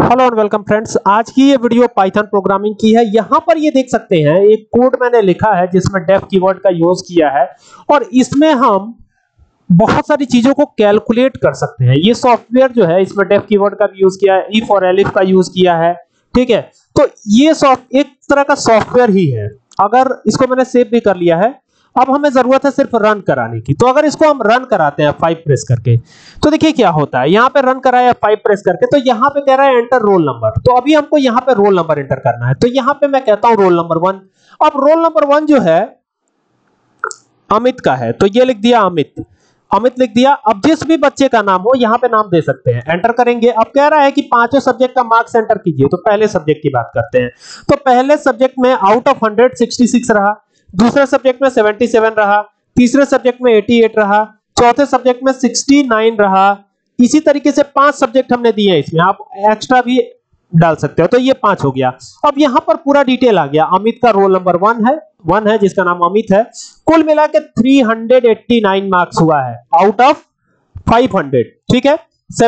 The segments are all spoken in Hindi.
Hello and welcome friends. आज की ये वीडियो पाइथन प्रोग्रामिंग की है। यहां पर ये देख सकते हैं एक कोड मैंने लिखा है जिसमें डेफ कीवर्ड का यूज किया है और इसमें हम बहुत सारी चीजों को कैलकुलेट कर सकते हैं। ये सॉफ्टवेयर जो है इसमें डेफ कीवर्ड का भी यूज किया है, इफ और एलिफ का यूज किया है। ठीक है, तो ये एक तरह का सॉफ्टवेयर ही है। अगर इसको मैंने सेव भी कर लिया है, अब हमें जरूरत है सिर्फ रन कराने की। तो अगर इसको हम रन कराते हैं 5 प्रेस करके, तो देखिए क्या होता है। यहां पे रन कराया 5 प्रेस करके, तो यहां पे कह रहा है एंटर रोल नंबर। तो अभी हमको यहां पे रोल नंबर एंटर करना है। तो यहां पे मैं कहता हूं रोल नंबर 1। अब रोल नंबर 1 जो है अमित का है, तो ये लिख दिया अमित। अमित लिख दिया। अब जिस भी बच्चे का नाम हो यहां पे नाम दे सकते हैं, एंटर करेंगे। अब कह रहा है कि पांचों सब्जेक्ट का मार्क्स एंटर कीजिए। तो पहले सब्जेक्ट की बात करते हैं। तो पहले सब्जेक्ट में आउट ऑफ 100 66 रहा, दूसरे सब्जेक्ट में 77 रहा, तीसरे सब्जेक्ट में 88 रहा, चौथे सब्जेक्ट में 69 रहा। इसी तरीके से 5 सब्जेक्ट हमने दिए हैं, इसमें आप एक्स्ट्रा भी डाल सकते हो। तो ये 5 हो गया। अब यहां पर पूरा डिटेल आ गया। अमित का रोल नंबर 1 है जिसका नाम अमित है। कुल मिला के 389 मार्क्स हुआ है आउट ऑफ 500। ठीक है,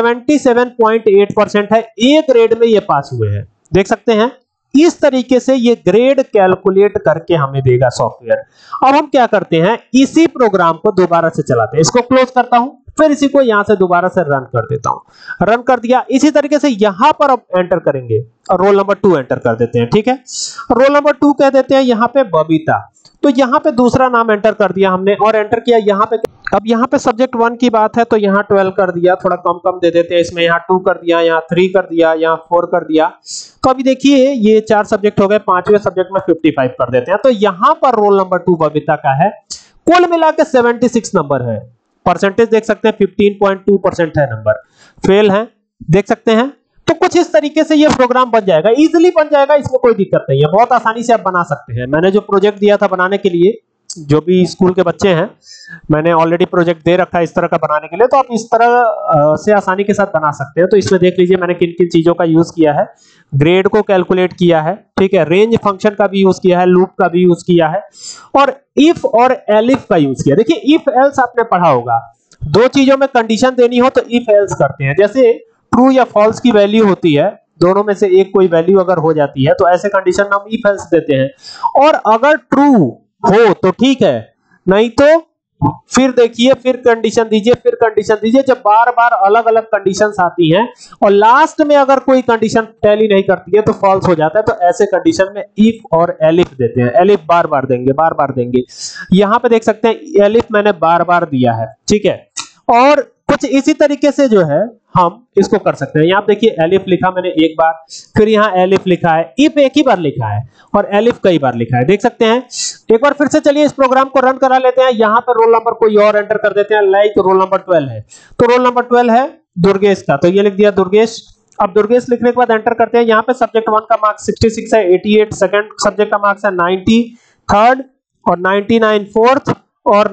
77.8% है। ए ग्रेड में ये पास हुए हैं, देख सकते हैं। इस तरीके से ये ग्रेड कैलकुलेट करके हमें देगा सॉफ्टवेयर। अब हम क्या करते हैं, इसी प्रोग्राम को दोबारा से चलाते हैं। इसको क्लोज करता हूं, फिर इसी को यहां से दोबारा से रन कर देता हूं। रन कर दिया। इसी तरीके से यहां पर अब एंटर करेंगे और रोल नंबर 2 एंटर कर देते हैं। ठीक है, रोल नंबर 2 कह देते हैं यहां पे बबीता। तो यहां पे दूसरा नाम एंटर कर दिया हमने और एंटर किया यहां पे। अब यहां पे सब्जेक्ट 1 की बात है तो यहां 12 कर दिया, थोड़ा कम कम दे देते हैं इसमें। यहां 2 कर दिया, यहां 3 कर दिया, यहां 4 कर दिया। तो अभी देखिए ये 4 सब्जेक्ट हो गए, पांचवें सब्जेक्ट में 55 कर देते हैं। तो यहां पर रोल नंबर 2 बबीता का है। कुल मिला के 76 नंबर है। परसेंटेज देख सकते हैं 15.2% है। नंबर फेल है, देख सकते हैं। तो कुछ इस तरीके से ये प्रोग्राम बन जाएगा, इजीली बन जाएगा, इसमें कोई दिक्कत नहीं है। बहुत आसानी से आप बना सकते हैं। मैंने जो प्रोजेक्ट दिया था बनाने के लिए, जो भी स्कूल के बच्चे हैं, मैंने ऑलरेडी प्रोजेक्ट दे रखा है इस तरह का बनाने के लिए। तो आप इस तरह से आसानी के साथ बना सकते हैं। तो इसमें देख लीजिए मैंने किन किन चीजों का यूज किया है। ग्रेड को कैलकुलेट किया है, ठीक है, रेंज फंक्शन का भी यूज किया है, लूप का भी यूज किया है और इफ और एलिफ का यूज किया। देखिए इफ एल्स आपने पढ़ा होगा, दो चीजों में कंडीशन देनी हो तो इफ एल्स करते हैं। जैसे ट्रू या फॉल्स की वैल्यू होती है, दोनों में से एक कोई वैल्यू अगर हो जाती है तो ऐसे कंडीशन हम इफ एल्स देते हैं। और अगर ट्रू हो तो ठीक है, नहीं तो फिर देखिए, फिर कंडीशन दीजिए, फिर कंडीशन दीजिए। जब बार बार अलग अलग कंडीशंस आती हैं और लास्ट में अगर कोई कंडीशन टैली नहीं करती है तो फॉल्स हो जाता है। तो ऐसे कंडीशन में इफ और एलिफ देते हैं। एलिफ बार बार देंगे, बार बार देंगे। यहां पे देख सकते हैं एलिफ मैंने बार बार दिया है, ठीक है। और कुछ इसी तरीके से जो है हम इसको कर सकते हैं। यहां देखिए एलिफ लिखा मैंने एक बार, फिर यहां एलिफ लिखा है, इफ एक ही बार लिखा है और एलिफ कई बार लिखा है, देख सकते हैं। एक बार फिर से चलिए इस प्रोग्राम को रन करा लेते हैं। यहां पर रोल नंबर कोई और एंटर कर देते हैं, लाइक रोल नंबर 12 है। तो रोल नंबर 12 है दुर्गेश का, तो ये लिख दिया दुर्गेश। अब दुर्गेश लिखने के बाद एंटर करते हैं। यहां पे सब्जेक्ट 1 का मार्क्स 66 है, 88 सेकंड सब्जेक्ट का मार्क्स है, 90 थर्ड और 99 फोर्थ और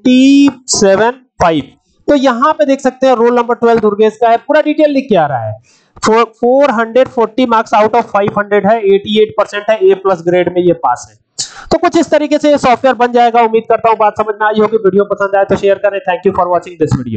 97 5। तो यहां पे देख सकते हैं रोल नंबर 12 दुर्गेश का है। पूरा डिटेल लिख के आ रहा है। 440 मार्क्स आउट ऑफ 500 है, 88% है, ए प्लस ग्रेड में ये पास है। तो कुछ इस तरीके से ये सॉफ्टवेयर बन जाएगा। उम्मीद करता हूं बात समझ में आई होगी। वीडियो पसंद आए तो शेयर करें। Thank you for watching this video.